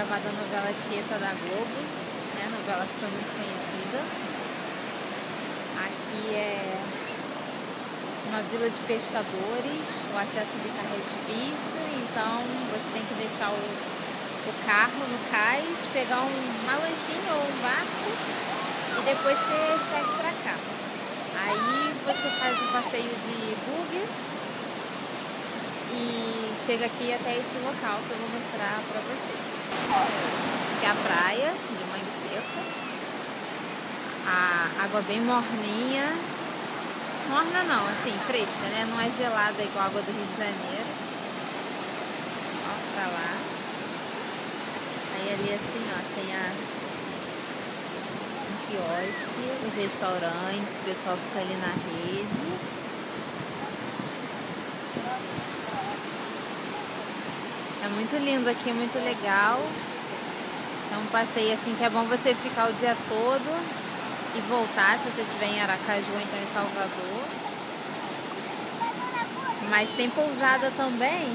gravada a novela Tieta da Globo, né? Novela que foi muito conhecida. Aqui é uma vila de pescadores, o acesso de carro é difícil, então você tem que deixar o carro no cais, pegar uma lanchinha ou um barco e depois você segue pra cá. Aí você faz um passeio de buggy e chega aqui até esse local que eu vou mostrar pra vocês. Aqui é a praia de Mangue Seco, a água bem morninha. Morna não, assim, fresca, né? Não é gelada igual a água do Rio de Janeiro. Ó, pra lá. Aí ali assim, ó, tem um quiosque, os restaurantes, o pessoal fica ali na rede. É muito lindo aqui, muito legal. É um passeio assim que é bom você ficar o dia todo e voltar, se você estiver em Aracaju ou então em Salvador. Mas tem pousada também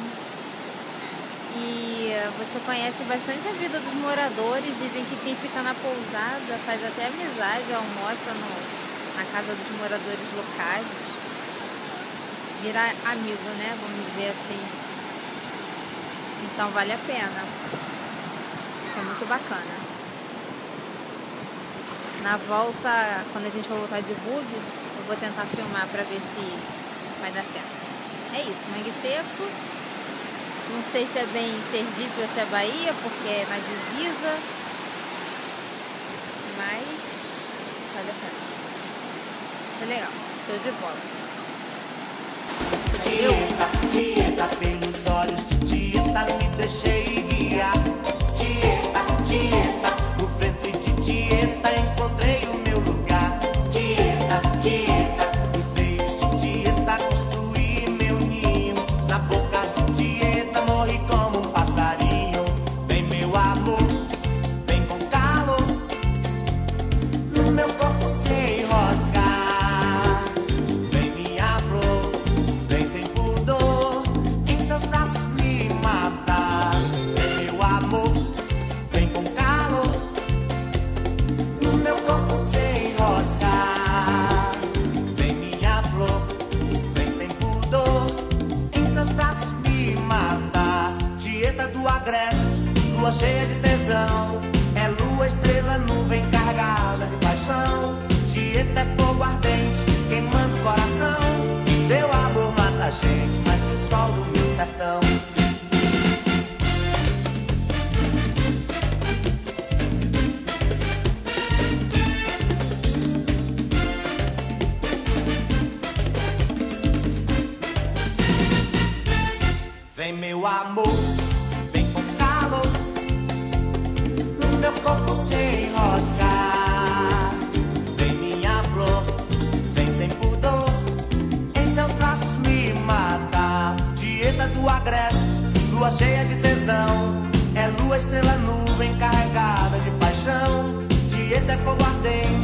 e você conhece bastante a vida dos moradores. Dizem que quem fica na pousada faz até amizade, almoça na casa dos moradores locais, vira amigo, né, vamos dizer assim. Então vale a pena, é muito bacana. Na volta, quando a gente for voltar de buggy, eu vou tentar filmar pra ver se vai dar certo. É isso, Mangue Seco. Não sei se é bem Sergipe ou se é Bahia, porque é na divisa. Mas vale a pena. Foi legal, show de bola. Tieta, pelos olhos de Tieta me deixei guiar. Tieta, no ventre de Tieta encontrei o meu lugar. Tieta, nos seios de Tieta construí meu ninho. Na boca de Tieta morri como um passarinho. Vem meu amor, vem com calor, no meu corpo sem enroscar. Vem minha flor, vem sem pudor, em seus braços me matar. Vem meu amor, vem com calor, no meu corpo sem enroscar. Vem minha flor, vem sem pudor, em seus braços me matar. Tieta do Agreste, lua cheia de tesão, é lua, estrela, nuvem carregada de paixão. Tieta é fogo ardente, queimando o coração. Seu amor mata a gente mais que o sol do meu sertão. Vem meu amor, vem com calor, no meu corpo sem enroscar. Vem minha flor, vem sem pudor, em seus braços me matar. Tieta do Agreste, lua cheia de tesão, é lua, estrela, nuvem carregada de paixão. Tieta é fogo ardente,